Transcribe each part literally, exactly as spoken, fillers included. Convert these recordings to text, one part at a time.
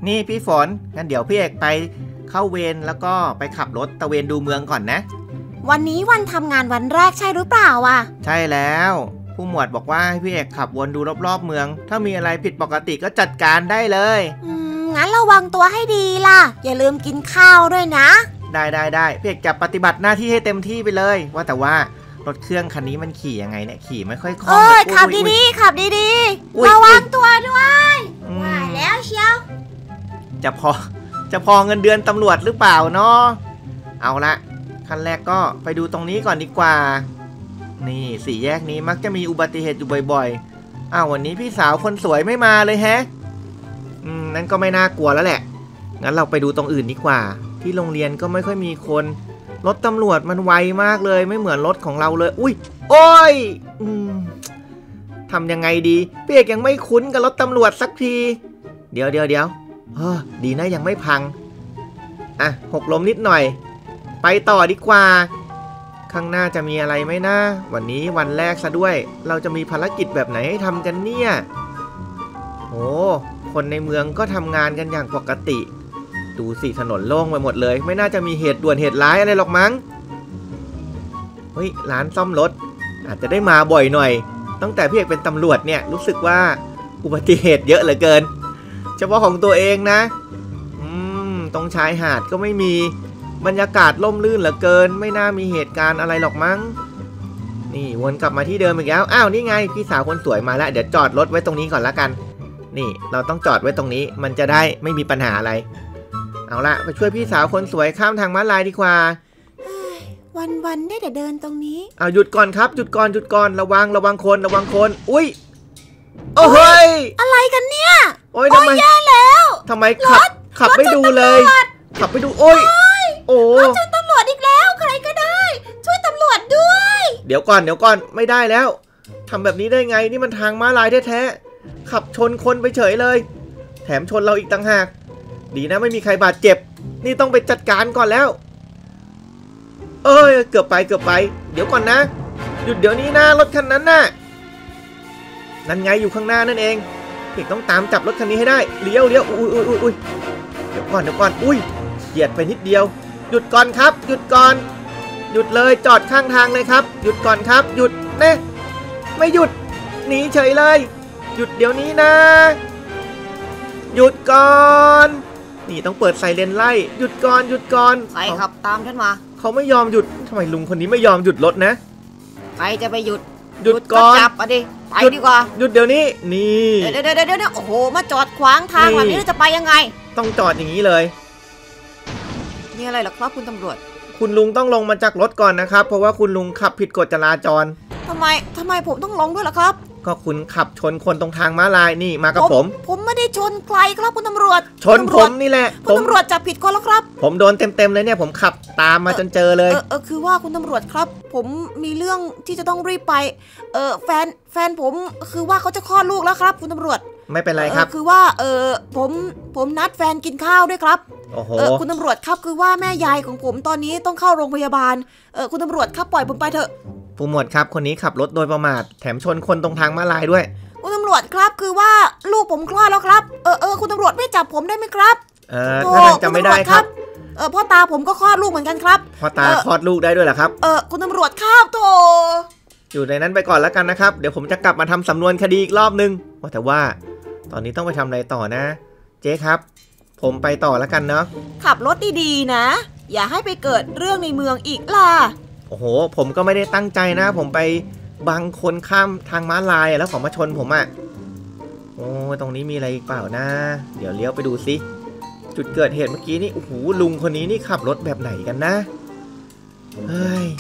นี่พี่ฝนงั้นเดี๋ยวพี่เอกไปเข้าเวรแล้วก็ไปขับรถตะเวนดูเมืองก่อนนะวันนี้วันทำงานวันแรกใช่หรือเปล่าอ่ะใช่แล้วผู้หมวดบอกว่าให้พี่เอกขับวนดูรอบๆเมืองถ้ามีอะไรผิดปกติก็จัดการได้เลยอืมงั้นระวังตัวให้ดีล่ะอย่าลืมกินข้าวด้วยนะได้ได้ได้พี่เอกจะปฏิบัติหน้าที่ให้เต็มที่ไปเลยว่าแต่ว่ารถเครื่องคันนี้มันขี่ยังไงเนี่ยขี่ไม่ค่อยคล่องเอ้ยขับดีๆขับดีๆระวังตัวด้วยว่าแล้วเชียวจะพอจะพอเงินเดือนตำรวจหรือเปล่าเนาะเอาละขั้นแรกก็ไปดูตรงนี้ก่อนดีกว่านี่สี่แยกนี้มักจะมีอุบัติเหตุอยู่บ่อยๆอ้าววันนี้พี่สาวคนสวยไม่มาเลยแฮะอืมนั่นก็ไม่น่ากลัวแล้วแหละงั้นเราไปดูตรงอื่นดีกว่าที่โรงเรียนก็ไม่ค่อยมีคนรถตำรวจมันไวมากเลยไม่เหมือนรถของเราเลยอุ้ยโอ้ยอืมทำยังไงดีพี่เอกยังไม่คุ้นกับรถตำรวจสักทีเดี๋ยวเดี๋ยวเดี๋ยวเออดีนะยังไม่พังอ่ะหกล้มนิดหน่อยไปต่อดีกว่าข้างหน้าจะมีอะไรไหมนะวันนี้วันแรกซะด้วยเราจะมีภารกิจแบบไหนให้ทำกันเนี่ยโอ้คนในเมืองก็ทำงานกันอย่างปกติดูสิถนนโล่งไปหมดเลยไม่น่าจะมีเหตุด่วนเหตุร้ายอะไรหรอกมั้งเฮ้ยร้านซ่อมรถอาจจะได้มาบ่อยหน่อยตั้งแต่พี่เอกเป็นตำรวจเนี่ยรู้สึกว่าอุบัติเหตุเยอะเหลือเกินเฉพาะของตัวเองนะอืมตรงชายหาดก็ไม่มีบรรยากาศร่มรื่นเหลือเกินไม่น่ามีเหตุการณ์อะไรหรอกมั้งนี่วนกลับมาที่เดิมอีกแล้วอ้าวนี่ไงพี่สาวคนสวยมาแล้วเดี๋ยวจอดรถไว้ตรงนี้ก่อนละกันนี่เราต้องจอดไว้ตรงนี้มันจะได้ไม่มีปัญหาอะไรเอาละไปช่วยพี่สาวคนสวยข้ามทางม้าลายดีกว่าวันๆได้แต่เดินตรงนี้เอาหยุดก่อนครับหยุดก่อนหยุดก่อนระวังระวังคนระวังคนอุ้ยโอ้เฮ้ยอะไรกันเนี่ยโอ้ยทำไมแย่แล้วทำไมขับขับไม่ดูเลยขับไปดูโอ้ยโอ้รถชนตำรวจอีกแล้วใครก็ได้ช่วยตำรวจด้วยเดี๋ยวก่อนเดี๋ยวก่อนไม่ได้แล้วทำแบบนี้ได้ไงนี่มันทางม้าลายแท้ๆขับชนคนไปเฉยเลยแถมชนเราอีกต่างหากดีนะไม่มีใครบาดเจ็บนี่ต้องไปจัดการก่อนแล้วเอ้ยเกือบไปเกือบไปเดี๋ยวก่อนนะหยุดเดี๋ยวนี้นะรถคันนั้นน่ะนั่นไงอยู่ข้างหน้านั่นเองเด็กต้องตามจับรถคันนี้ให้ได้เลี้ยวเลี้ยวอุ้ยอุ้ยอุ้ยอุ้ยเดี๋ยวก่อนเดี๋ยวก่อนอุ้ยเหยียดไปนิดเดียวหยุดก่อนครับหยุดก่อนหยุดเลยจอดข้างทางเลยครับหยุดก่อนครับหยุดเน่ไม่หยุดหนีเฉยเลยหยุดเดี๋ยวนี้นะหยุดก่อนนี่ต้องเปิดไซเรนไล่หยุดก่อนหยุดก่อนใครขับตามฉันมาเขาไม่ยอมหยุดทำไมลุงคนนี้ไม่ยอมหยุดรถนะใครจะไปหยุดหยุดก่อนจับอ่ะดิไปดีกว่าหยุดเดี๋ยวนี้นี่เดี๋ยวเดี๋ยวเดี๋ยวเดี๋ยวโอ้โหมาจอดขวางทางแบบนี้จะไปยังไงต้องจอดอย่างนี้เลยนี่อะไรหรอครับคุณตำรวจคุณลุงต้องลงมาจากรถก่อนนะครับเพราะว่าคุณลุงขับผิดกฎจราจรทำไมทำไมผมต้องลงด้วยล่ะครับก็คุณขับชนคนตรงทางม้าลายนี่มากับผมผมไม่ได้ชนใครครับคุณตำรวจชนผมนี่แหละคุณตำรวจจับผิดคนแล้วครับผมโดนเต็มๆเลยเนี่ยผมขับตามมาจนเจอเลยเออคือว่าคุณตำรวจครับผมมีเรื่องที่จะต้องรีบไปเออแฟนแฟนผมคือว่าเขาจะคลอดลูกแล้วครับคุณตำรวจไม่เป็นไรครับคือว่าเออผมผมนัดแฟนกินข้าวด้วยครับโอ้โหคุณตำรวจครับคือว่าแม่ยายของผมตอนนี้ต้องเข้าโรงพยาบาลเออคุณตำรวจครับปล่อยผมไปเถอะผู้หมวดครับคนนี้ขับรถโดยประมาทแถมชนคนตรงทางม้าลายด้วยคุณตำรวจครับคือว่าลูกผมคลอดแล้วครับเออเออคุณตำรวจไม่จับผมได้ไหมครับเออถ้าจำไม่ได้ครับเออพ่อตาผมก็คลอดลูกเหมือนกันครับพ่อตาคลอดลูกได้ด้วยเหรอครับเออคุณตำรวจครับโธ่อยู่ในนั้นไปก่อนแล้วกันนะครับเดี๋ยวผมจะกลับมาทำสำนวนคดีอีกรอบนึงว่าแต่ว่าตอนนี้ต้องไปทำอะไรต่อนะเจ๊ครับผมไปต่อแล้วกันเนาะขับรถดีๆนะอย่าให้ไปเกิดเรื่องในเมืองอีกล่ะโอ้โหผมก็ไม่ได้ตั้งใจนะผมไปบังคนข้ามทางม้าลายแล้วเขามาชนผมอ่ะโอ้ตรงนี้มีอะไรอีกเปล่านะเดี๋ยวเลี้ยวไปดูซิจุดเกิดเหตุเมื่อกี้นี่โอ้โหลุงคนนี้นี่ขับรถแบบไหนกันนะเฮ้ย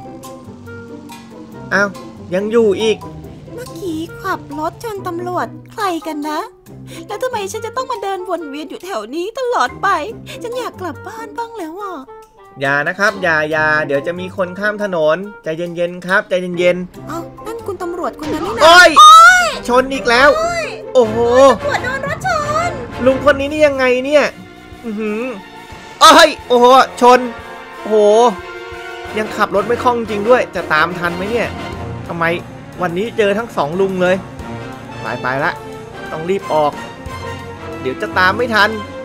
อ้าวยังอยู่อีกเมื่อกี้ขับรถชนตำรวจใครกันนะแล้วทำไมฉันจะต้องมาเดินวนเวียนอยู่แถวนี้ตลอดไปฉันอยากกลับบ้านบ้างแล้วอ่ะอย่านะครับอย่าอย่าเดี๋ยวจะมีคนข้ามถนนใจเย็นๆครับใจเย็นๆเอ้านั่นคุณตำรวจคนนั้นนี่นะโอ้ยชนอีกแล้วโอ้โหตำรวจโดนรถชนลุงคนนี้นี่ยังไงเนี่ยอือหือเอ้ยโอ้โหชนโอ้โหยังขับรถไม่คล่องจริงด้วยจะตามทันไหมเนี่ยทำไมวันนี้เจอทั้งสองลุงเลยไปไปละต้องรีบออกเดี๋ยวจะตามไม่ทัน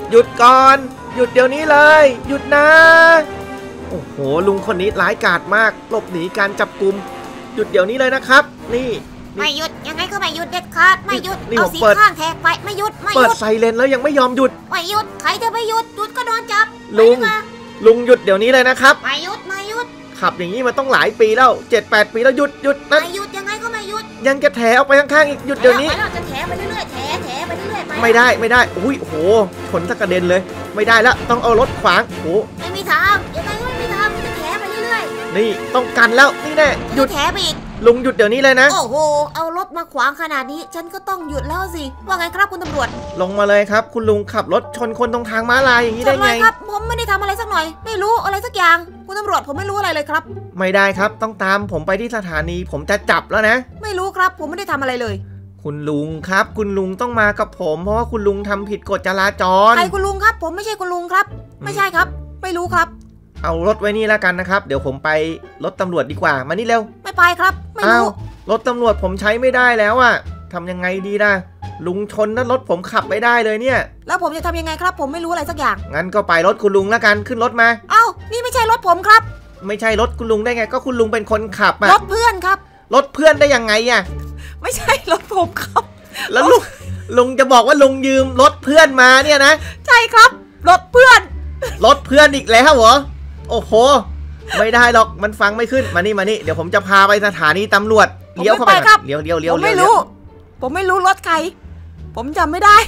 หยุดก่อนหยุดเดี๋ยวนี้เลยหยุดนะโอ้โหลุงคนนี้ร้ายกาจมากหลบหนีการจับกุมหยุดเดี๋ยวนี้เลยนะครับนี่ไม่หยุดยังไงก็ไม่หยุดเด็ดขาดไม่หยุดเอาสีข้างแทกไปไม่หยุดไม่หยุดเปิดไซเรนแล้วยังไม่ยอมหยุดไม่หยุดใครจะไม่หยุดหยุดก็โดนจับลุงลุงหยุดเดี๋ยวนี้เลยนะครับไม่หยุดไม่หยุดขับอย่างนี้มาต้องหลายปีแล้วเจ็ดแปดปีแล้วหยุดหยุดนะไม่หยุดยังไงก็ไม่หยุดยังจะแถออกไปข้างๆอีกหยุดเดี๋ยวนี้เราจะแถไปเรื่อยๆแถแถไปเรื่อยๆไม่ได้ไม่ได้อุ้ยโอ้โหชนสักกระเด็นเลยไม่ได้แล้วต้องเอารถขวางโอ้โหไม่มีทางยังไงก็ไม่มีทางมันจะแถไปเรื่อยๆนี่ต้องกันแล้วนี่แน่หยุดแถไปอีกลุงหยุดเดี๋ยวนี้เลยนะโอ้โหเอารถมาขวางขนาดนี้ฉันก็ต้องหยุดแล้วสิว่าไงครับคุณตำรวจลงมาเลยครับคุณลุงขับรถชนคนตรงทางม้าลายอย่างนี้ได้ไงครับผมไม่ได้ทำอะไรสักหน่อยไม่รู้อะไรสักอย่างคุณตำรวจผมไม่รู้อะไรเลยครับไม่ได้ครับต้องตามผมไปที่สถานีผมจะจับแล้วนะไม่รู้ครับผมไม่ได้ทำอะไรเลยคุณลุงครับคุณลุงต้องมากับผมเพราะว่าคุณลุงทำผิดกฎจราจรใครคุณลุงครับผมไม่ใช่คุณลุงครับไม่ใช่ครับไม่รู้ครับเอารถไว้นี่แล้วกันนะครับเดี๋ยวผมไปรถตำรวจดีกว่ามานี่เร็วไม่ไปครับไม่รู้รถตำรวจผมใช้ไม่ได้แล้วอะทำยังไงดีล่ะลุงชนนั้นรถผมขับไม่ได้เลยเนี่ยแล้วผมจะทำยังไงครับผมไม่รู้อะไรสักอย่างงั้นก็ไปรถคุณลุงแล้วกันขึ้นรถมาเอ้านี่ไม่ใช่รถผมครับไม่ใช่รถคุณลุงได้ไงก็คุณลุงเป็นคนขับอะรถเพื่อนครับรถเพื่อนได้ยังไงอะไม่ใช่รถผมครับแล้วลุงลุงจะบอกว่าลุงยืมรถเพื่อนมาเนี่ยนะใช่ครับรถเพื่อนรถเพื่อนอีกแล้วเหรอโอ้โหไม่ได้หรอกมันฟังไม่ขึ้นมานี่มานี่เดี๋ยวผมจะพาไปสถานีตำรวจเลี้ยวเข้าไปเลี้ยวเลี้ยวเลี้ยวผมไม่รู้ผมไม่รู้รถใครผมจำไม่ได้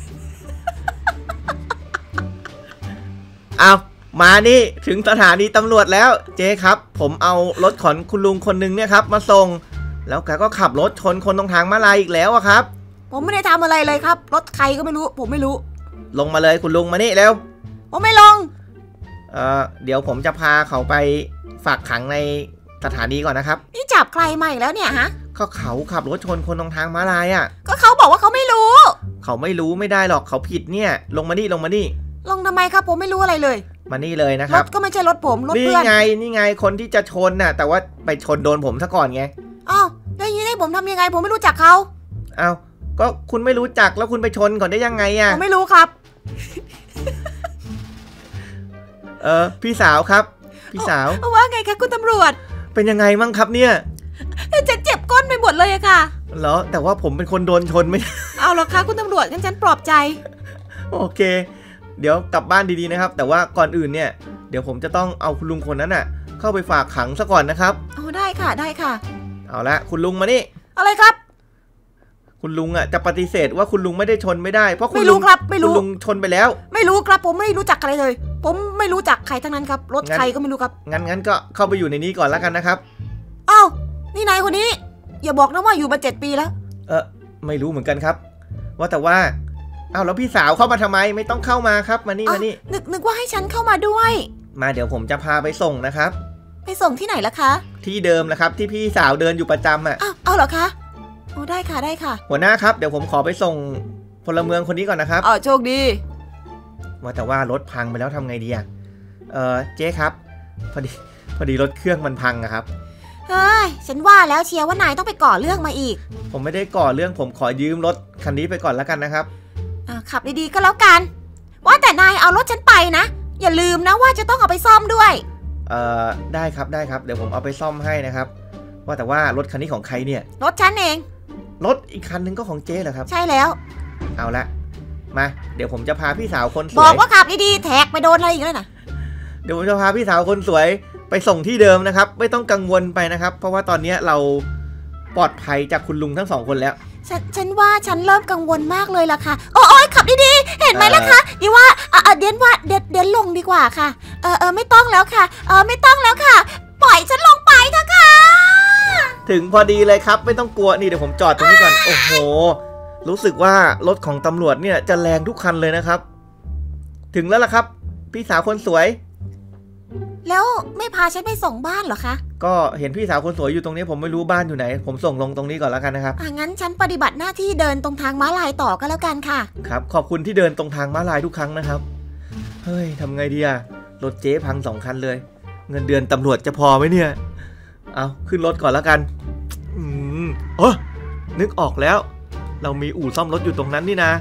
เอามานี่ถึงสถานีตำรวจแล้วเจ๊ครับผมเอารถของคุณลุงคนนึงเนี่ยครับมาส่งแล้วแกก็ขับรถชนคนตรงทางม้าลายอีกแล้วอะครับผมไม่ได้ทำอะไรเลยครับรถใครก็ไม่รู้ผมไม่รู้ลงมาเลยคุณลุงมานี่เร็วผมไม่ลงเอ่อเดี๋ยวผมจะพาเขาไปฝากขังในสถานีก่อนนะครับนี่จับใครมาอีกแล้วเนี่ยฮะก็เขาขับรถชนคนตรงทางม้าลายอ่ะก็เขาบอกว่าเขาไม่รู้เขาไม่รู้ไม่ได้หรอกเขาผิดเนี่ยลงมานี่ลงมานี่ลงทำไมครับผมไม่รู้อะไรเลยมานี่เลยนะครับรถก็ไม่ใช่รถผมรถเพื่อนนี่ไงนี่ไงคนที่จะชนน่ะแต่ว่าไปชนโดนผมซะก่อนไงอ้าวแล้วอย่างนี้ให้ผมทำยังไงผมไม่รู้จักเขาอ้าวก็คุณไม่รู้จักแล้วคุณไปชนก่อนได้ยังไงอ่ะผมไม่รู้ครับเออพี่สาวครับพี่สาวว่าไงคะคุณตำรวจเป็นยังไงมั่งครับเนี่ยจะเจ็บก้นไปหมดเลยอะค่ะเหรอแต่ว่าผมเป็นคนโดนชนไม่เอาหรอคะคุณตำรวจงั้นฉันปลอบใจโอเคเดี๋ยวกลับบ้านดีๆนะครับแต่ว่าก่อนอื่นเนี่ยเดี๋ยวผมจะต้องเอาคุณลุงคนนั้นน่ะเข้าไปฝากขังซะก่อนนะครับอ๋อได้ค่ะได้ค่ะเอาละคุณลุงมานี่อะไรครับคุณลุงอ่ะจะปฏิเสธว่าคุณลุงไม่ได้ชนไม่ได้เพราะคุณลุงครับไม่รู้คุณลุงชนไปแล้วไม่รู้ครับผมไม่รู้จักใครเลยผมไม่รู้จักใครทั้งนั้นครับรถใครก็ไม่รู้ครับงั้นงั้นก็เข้าไปอยู่ในนี้ก่อนแล้วกันนะครับอ้าวนี่นายคนนี้อย่าบอกนะว่าอยู่มาเจ็ดปีแล้วเออไม่รู้เหมือนกันครับว่าแต่ว่าอ้าวแล้วพี่สาวเข้ามาทำไมไม่ต้องเข้ามาครับมานี่มานี่นึกนึกว่าให้ฉันเข้ามาด้วยมาเดี๋ยวผมจะพาไปส่งนะครับไปส่งที่ไหนล่ะคะที่เดิมนะครับที่พี่สาวเดินอยู่ประจำอ่ะอ้าวเอาเหรอคะโอ้ได้ค่ะได้ค่ะหัวหน้าครับเดี๋ยวผมขอไปส่งพลเมืองคนนี้ก่อนนะครับอ๋อโชคดีว่าแต่ว่ารถพังไปแล้วทำไงดีอ่ะเออเจ๊ครับพอดีพอดีรถเครื่องมันพังอะครับเฮ้ยฉันว่าแล้วเชียร์ว่านายต้องไปก่อเรื่องมาอีกผมไม่ได้ก่อเรื่องผมขอยืมรถคันนี้ไปก่อนแล้วกันนะครับอ่าขับดีๆก็แล้วกันว่าแต่นายเอารถฉันไปนะอย่าลืมนะว่าจะต้องเอาไปซ่อมด้วยเอ่อได้ครับได้ครับเดี๋ยวผมเอาไปซ่อมให้นะครับว่าแต่ว่ารถคันนี้ของใครเนี่ยรถฉันเองรถอีกคันนึงก็ของเจ๊เหรอครับใช่แล้วเอาละมาเดี๋ยวผมจะพาพี่สาวคนสวยบอกว่าขับดีๆแท็กไปโดนอะไรอีกแล้วนะเดี๋ยวผมจะพาพี่สาวคนสวยไปส่งที่เดิมนะครับไม่ต้องกังวลไปนะครับเพราะว่าตอนนี้เราปลอดภัยจากคุณลุงทั้งสองคนแล้วฉันฉันว่าฉันเริ่มกังวลมากเลยล่ะค่ะโอ้ยขับดีๆเห็นไหมล่ะคะดีว่าเออเดนว่าเดนเดนลงดีกว่าค่ะเออเออไม่ต้องแล้วค่ะเออไม่ต้องแล้วค่ะปล่อยฉันลงไปเถอะค่ะถึงพอดีเลยครับไม่ต้องกลัวนี่เดี๋ยวผมจอดตรงนี้ก่อนโอ้โหรู้สึกว่ารถของตำรวจเนี่ยจะแรงทุกคันเลยนะครับถึงแล้วล่ะครับพี่สาวคนสวยแล้วไม่พาฉันไปส่งบ้านเหรอคะก็เห็นพี่สาวคนสวยอยู่ตรงนี้ผมไม่รู้บ้านอยู่ไหนผมส่งลงตรงนี้ก่อนแล้วกันนะครับอ่ะงั้นฉันปฏิบัติหน้าที่เดินตรงทางม้าลายต่อก็แล้วกันค่ะครับขอบคุณที่เดินตรงทางม้าลายทุกครั้งนะครับเฮ้ยทำไงดีอะรถเจ๊พังสองคันเลยเงินเดือนตำรวจจะพอไหมเนี่ยเอาขึ้นรถก่อนแล้วกันอืมเออนึกออกแล้วเรามีอู่ซ่อมรถอยู่ตรงนั้นนี่นะ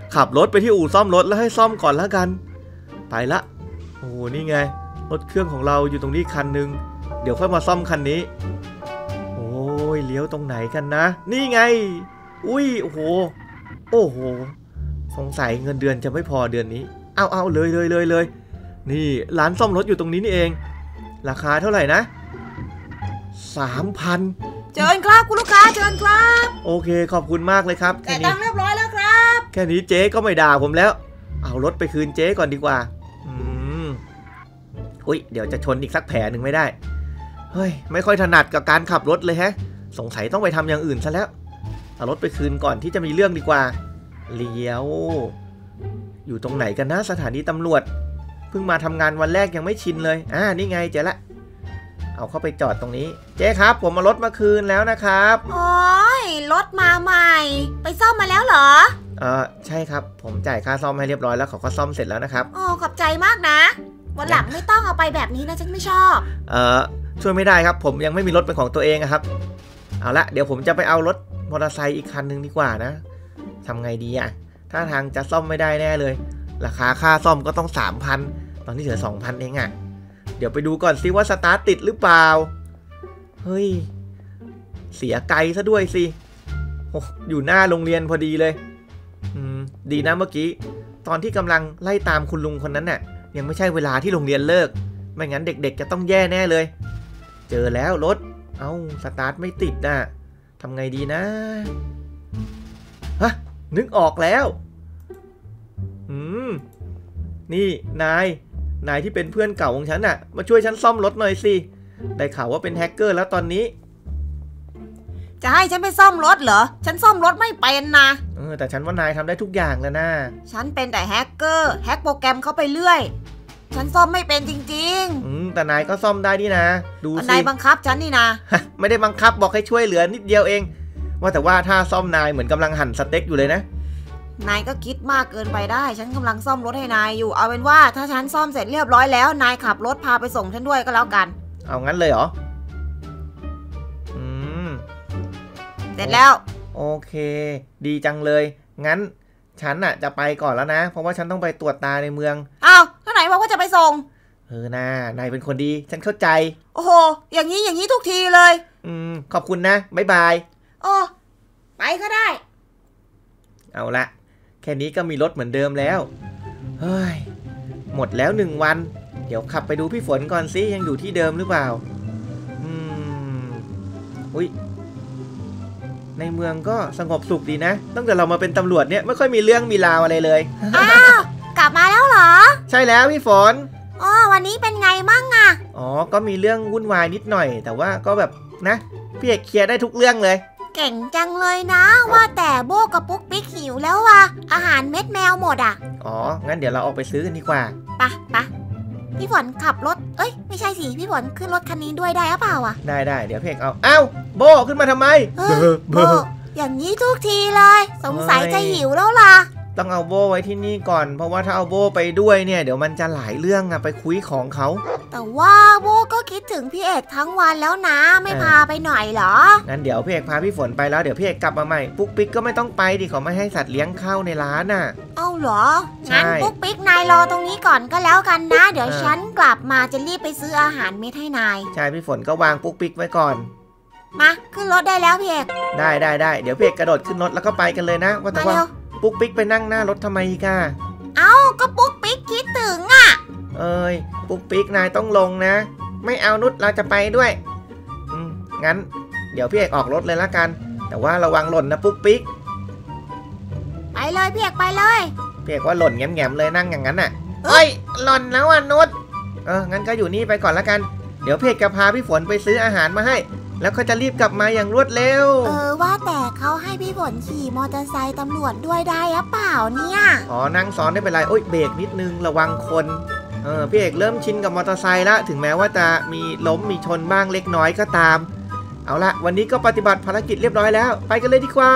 ขับรถไปที่อู่ซ่อมรถแล้วให้ซ่อมก่อนแล้วกันไปละโอ้นี่ไงรถเครื่องของเราอยู่ตรงนี้คันนึงเดี๋ยวค่อยมาซ่อมคันนี้โอ้ยเลี้ยวตรงไหนกันนะนี่ไงอุ้ยโอ้โหโอ้โหสงสัยเงินเดือนจะไม่พอเดือนนี้เอาเอาเลยเลยเลยเลยนี่ร้านซ่อมรถอยู่ตรงนี้นี่เองราคาเท่าไหร่นะสามพันเชิญครับคุณลูกค้าเชิญครับโอเคขอบคุณมากเลยครับแต่ตังค์เรียบร้อยแล้วครับแค่นี้เจ๊ก็ไม่ด่าผมแล้วเอารถไปคืนเจ๊ก่อนดีกว่าอืมอุ้ยเดี๋ยวจะชนอีกสักแผลหนึ่งไม่ได้เฮ้ยไม่ค่อยถนัดกับการขับรถเลยแฮะสงสัยต้องไปทำอย่างอื่นซะแล้วเอารถไปคืนก่อนที่จะมีเรื่องดีกว่าเลี้ยวอยู่ตรงไหนกันนะสถานีตำรวจเพิ่งมาทำงานวันแรกยังไม่ชินเลยอ่านี่ไงเจ๊ละเอาเข้าไปจอดตรงนี้เจ๊ครับผมมารถมาคืนแล้วนะครับโอ้ยรถมาใหม่ไปซ่อมมาแล้วเหรอเออใช่ครับผมจ่ายค่าซ่อมให้เรียบร้อยแล้วเขาก็ซ่อมเสร็จแล้วนะครับโอ้ขอบใจมากนะวันหลังไม่ต้องเอาไปแบบนี้นะฉันไม่ชอบเออช่วยไม่ได้ครับผมยังไม่มีรถเป็นของตัวเองครับเอาละเดี๋ยวผมจะไปเอารถมอเตอร์ไซค์อีกคันนึงดีกว่านะทำไงดีอ่ะถ้าทางจะซ่อมไม่ได้แน่เลยราคาค่าซ่อมก็ต้อง สามพัน ตอนนี้เหลือ สองพัน เองอ่ะเดี๋ยวไปดูก่อนซิว่าสตาร์ทติดหรือเปล่าเฮ้ยเสียไกลซะด้วยสิโอ้อยู่หน้าโรงเรียนพอดีเลยอืมดีนะเมื่อกี้ตอนที่กำลังไล่ตามคุณลุงคนนั้นน่ะยังไม่ใช่เวลาที่โรงเรียนเลิกไม่งั้นเด็กๆจะต้องแย่แน่เลยเจอแล้วรถเอ้าสตาร์ทไม่ติดน่ะทำไงดีนะฮะนึกออกแล้วอืมนี่นายนายที่เป็นเพื่อนเก่าของฉันน่ะมาช่วยฉันซ่อมรถหน่อยสิได้ข่าวว่าเป็นแฮกเกอร์แล้วตอนนี้จะให้ฉันไปซ่อมรถเหรอฉันซ่อมรถไม่เป็นนะเออแต่ฉันว่านายทำได้ทุกอย่างแล้วนะฉันเป็นแต่แฮกเกอร์แฮกโปรแกรมเข้าไปเรื่อยฉันซ่อมไม่เป็นจริงๆอืมแต่นายก็ซ่อมได้นี่นะดูสินายบังคับฉันนี่นะไม่ได้บังคับบอกให้ช่วยเหลือนิดเดียวเองว่าแต่ว่าถ้าซ่อมนายเหมือนกำลังหั่นสเต็กอยู่เลยนะนายก็คิดมากเกินไปได้ฉันกำลังซ่อมรถให้นายอยู่เอาเป็นว่าถ้าฉันซ่อมเสร็จเรียบร้อยแล้วนายขับรถพาไปส่งฉันด้วยก็แล้วกันเอางั้นเลยเหรออืมเสร็จแล้วโอเคดีจังเลยงั้นฉันน่ะจะไปก่อนแล้วนะเพราะว่าฉันต้องไปตรวจตาในเมืองอ้าวท่าไหนบอกว่าจะไปส่งเออนะนายเป็นคนดีฉันเข้าใจโอ้โหอย่างนี้อย่างนี้ทุกทีเลยอืมขอบคุณนะบ๊ายบายโอ้ไปก็ได้เอาละแค่นี้ก็มีรถเหมือนเดิมแล้วเฮ้ยหมดแล้วหนึ่งวันเดี๋ยวขับไปดูพี่ฝนก่อนสิยังอยู่ที่เดิมหรือเปล่าอืมอุ้ยในเมืองก็สงบสุขดีนะตั้งแต่เรามาเป็นตำรวจเนี่ยไม่ค่อยมีเรื่องมีราวอะไรเลยอ้าวกลับมาแล้วเหรอใช่แล้วพี่ฝนอ๋อวันนี้เป็นไงมั่งอะอ๋อก็มีเรื่องวุ่นวายนิดหน่อยแต่ว่าก็แบบนะพี่เอกเคลียร์ได้ทุกเรื่องเลยเก่งจังเลยนะว่าแต่โบกับปุ๊กปิ๊กหิวแล้วว่ะอาหารเม็ดแมวหมดอ่ะอ๋องั้นเดี๋ยวเราออกไปซื้อกันดีกว่าปะปะพี่ฝนขับรถเอ้ยไม่ใช่สิพี่ฝนขึ้นรถคันนี้ด้วยได้หรือเปล่าอ่ะได้ได้เดี๋ยวพี่เอกเอาอ้าวโบขึ้นมาทำไมโบอย่างนี้ทุกทีเลยสงสัยจะหิวแล้วล่ะต้องเอาโบไว้ที่นี่ก่อนเพราะว่าถ้าเอาโบไปด้วยเนี่ยเดี๋ยวมันจะหลายเรื่องอะไปคุยของเขาแต่ว่าโบก็คิดถึงพี่เอกทั้งวันแล้วนะไม่พาไปหน่อยเหรองั้นเดี๋ยวพี่เอกพาพี่ฝนไปแล้วเดี๋ยวพี่เอกกลับมาใหม่ปุ๊กปิ๊กก็ไม่ต้องไปดิเขาไม่ให้สัตว์เลี้ยงเข้าในร้านน่ะเอ้าเหรองั้นปุ๊กปิ๊กนายรอตรงนี้ก่อนก็แล้วกันนะเดี๋ยวฉันกลับมาจะรีบไปซื้ออาหารเม็ดให้นายใช่พี่ฝนก็วางปุ๊กปิ๊กไว้ก่อนมาขึ้นรถได้แล้วพี่เอกได้ได้ได้เดี๋ยวพี่เอกกระโดดขึ้นรถแล้วก็ไปกันเลยนะว่าแต่ว่าปุ๊กปิ๊กไปนั่งหน้ารถทำไมก้าเอ้าก็ปุ๊กปิ๊กคิดถึงอ่ะเอ้ยปุ๊กปิ๊กนายต้องลงนะไม่เอานุชเราจะไปด้วยอืมงั้นเดี๋ยวพี่เอกออกรถเลยละกันแต่ว่าระวังหล่นนะปุ๊กปิ๊กไปเลยพี่เอกไปเลยพี่เอกว่าหล่นแง้มๆเลยนั่งอย่างนั้นน่ะเฮ้ยหล่นแล้วอ่ะนุชเอองั้นก็อยู่นี่ไปก่อนละกันเดี๋ยวพี่เอกจะพาพี่ฝนไปซื้ออาหารมาให้แล้วก็จะรีบกลับมาอย่างรวดเร็วเออว่าแต่เขาให้พี่ฝนขี่มอเตอร์ไซค์ตำรวจด้วยได้หรือเปล่าเนี่ยอ๋อนั่งซ้อนได้เป็นไรโอ๊ยเบรกนิดนึงระวังคนเออพี่เอกเริ่มชินกับมอเตอร์ไซค์ละถึงแม้ว่าจะมีล้มมีชนบ้างเล็กน้อยก็ตามเอาละวันนี้ก็ปฏิบัติภารกิจเรียบร้อยแล้วไปกันเลยดีกว่า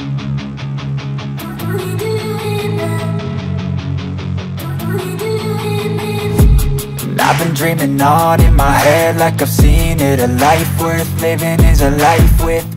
I've been dreaming on in my head like I've seen it. A life worth living is a life with